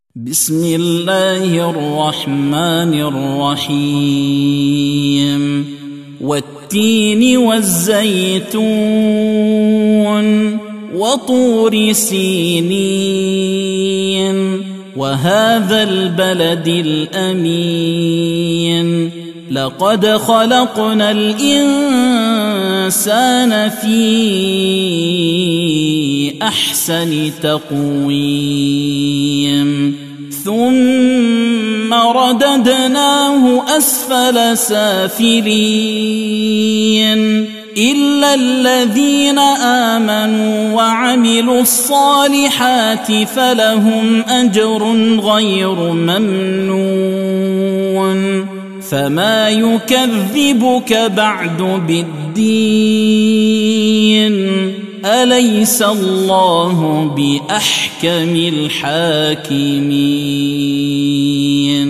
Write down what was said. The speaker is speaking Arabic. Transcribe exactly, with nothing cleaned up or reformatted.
بسم الله الرحمن الرحيم والتين والزيتون وطور سينين وهذا البلد الأمين لقد خلقنا الإنسان في أحسن تقويم ثم رددناه أسفل سافلين إلا الذين آمنوا وعملوا الصالحات فلهم أجر غير ممنون فما يكذبك بعد بالدين أليس الله بأحكم الحاكمين